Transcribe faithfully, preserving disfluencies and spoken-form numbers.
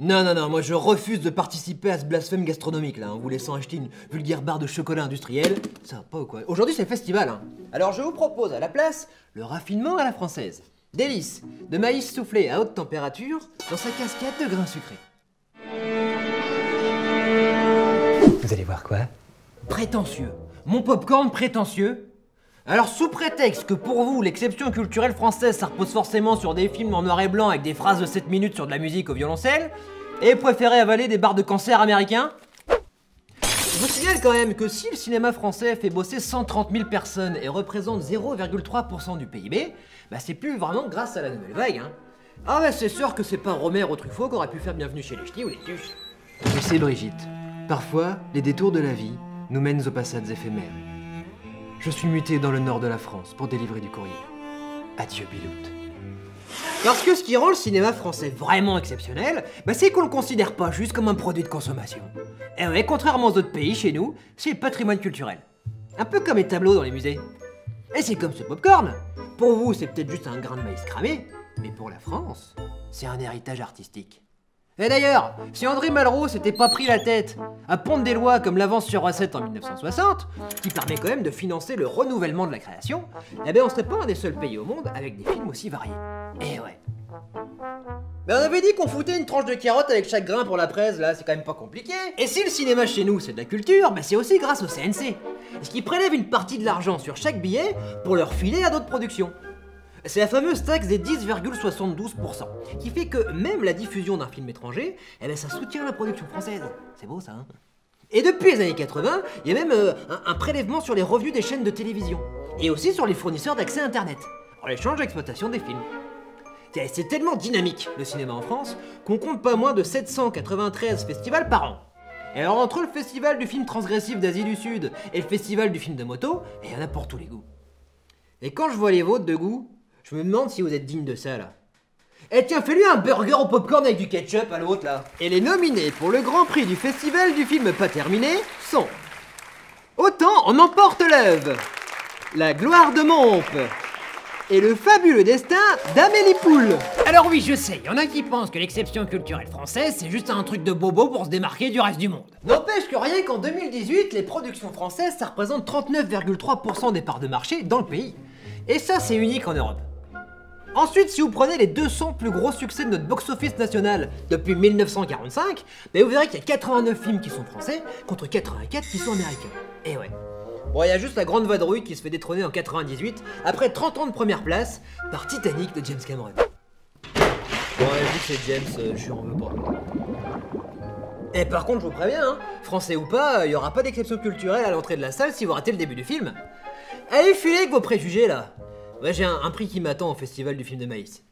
Non, non, non, moi je refuse de participer à ce blasphème gastronomique là, en vous laissant acheter une vulgaire barre de chocolat industriel. Ça va pas ou quoi? Aujourd'hui c'est le festival, hein. Alors je vous propose à la place le raffinement à la française. Délices de maïs soufflé à haute température dans sa cascade de grains sucrés. Vous allez voir quoi? Prétentieux. Mon popcorn prétentieux. Alors sous prétexte que pour vous, l'exception culturelle française, ça repose forcément sur des films en noir et blanc avec des phrases de sept minutes sur de la musique au violoncelle, et préférez avaler des barres de cancer américains, je vous signale quand même que si le cinéma français fait bosser cent trente mille personnes et représente zéro virgule trois pour cent du P I B, bah c'est plus vraiment grâce à la nouvelle vague, hein. Ah bah c'est sûr que c'est pas Romer ou Truffaut qui aurait pu faire Bienvenue chez les Ch'tis ou les Tuches. Je sais Brigitte, parfois les détours de la vie nous mènent aux passades éphémères. Je suis muté dans le nord de la France pour délivrer du courrier. Adieu Biloute. Parce que ce qui rend le cinéma français vraiment exceptionnel, bah c'est qu'on le considère pas juste comme un produit de consommation. Et ouais, contrairement aux autres pays, chez nous, c'est le patrimoine culturel. Un peu comme les tableaux dans les musées. Et c'est comme ce popcorn. Pour vous, c'est peut-être juste un grain de maïs cramé, mais pour la France, c'est un héritage artistique. Et d'ailleurs, si André Malraux s'était pas pris la tête à pondre des lois comme l'avance sur recette en mille neuf cent soixante, qui permet quand même de financer le renouvellement de la création, eh ben on serait pas un des seuls pays au monde avec des films aussi variés. Et ouais. Ben on avait dit qu'on foutait une tranche de carotte avec chaque grain pour la presse, là, c'est quand même pas compliqué. Et si le cinéma chez nous c'est de la culture, ben c'est aussi grâce au C N C, parce qu'ils prélèvent une partie de l'argent sur chaque billet pour le refiler à d'autres productions. C'est la fameuse taxe des dix virgule soixante-douze pour cent, qui fait que même la diffusion d'un film étranger, eh ben ça soutient la production française. C'est beau ça, hein? Et depuis les années quatre-vingts, il y a même euh, un, un prélèvement sur les revenus des chaînes de télévision, et aussi sur les fournisseurs d'accès internet, en échange d'exploitation des films. C'est tellement dynamique, le cinéma en France, qu'on compte pas moins de sept cent quatre-vingt-treize festivals par an. Et alors entre le festival du film transgressif d'Asie du Sud et le festival du film de moto, il y en a pour tous les goûts. Et quand je vois les vôtres de goût, je me demande si vous êtes digne de ça, là. Eh tiens, fais-lui un burger au popcorn avec du ketchup à l'autre, là. Et les nominés pour le grand prix du festival du film pas terminé sont... Autant on emporte l'œuvre, La gloire de Mompe et Le fabuleux destin d'Amélie Poule. Alors oui, je sais, il y en a qui pensent que l'exception culturelle française, c'est juste un truc de bobo pour se démarquer du reste du monde. N'empêche que rien qu'en deux mille dix-huit, les productions françaises, ça représente trente-neuf virgule trois pour cent des parts de marché dans le pays. Et ça, c'est unique en Europe. Ensuite, si vous prenez les deux cents plus gros succès de notre box-office national depuis mille neuf cent quarante-cinq, ben vous verrez qu'il y a quatre-vingt-neuf films qui sont français contre quatre-vingt-quatre qui sont américains. Et ouais. Bon, il y a juste la Grande Vadrouille qui se fait détrôner en quatre-vingt-dix-huit, après trente ans de première place, par Titanic de James Cameron. Bon, ouais, vu que c'est James, euh, je lui en veux pas. Et par contre, je vous préviens, hein, français ou pas, il n'y aura pas d'exception culturelle à l'entrée de la salle si vous ratez le début du film. Allez, filez avec vos préjugés, là. Ouais, j'ai un, un prix qui m'attend au festival du film de maïs.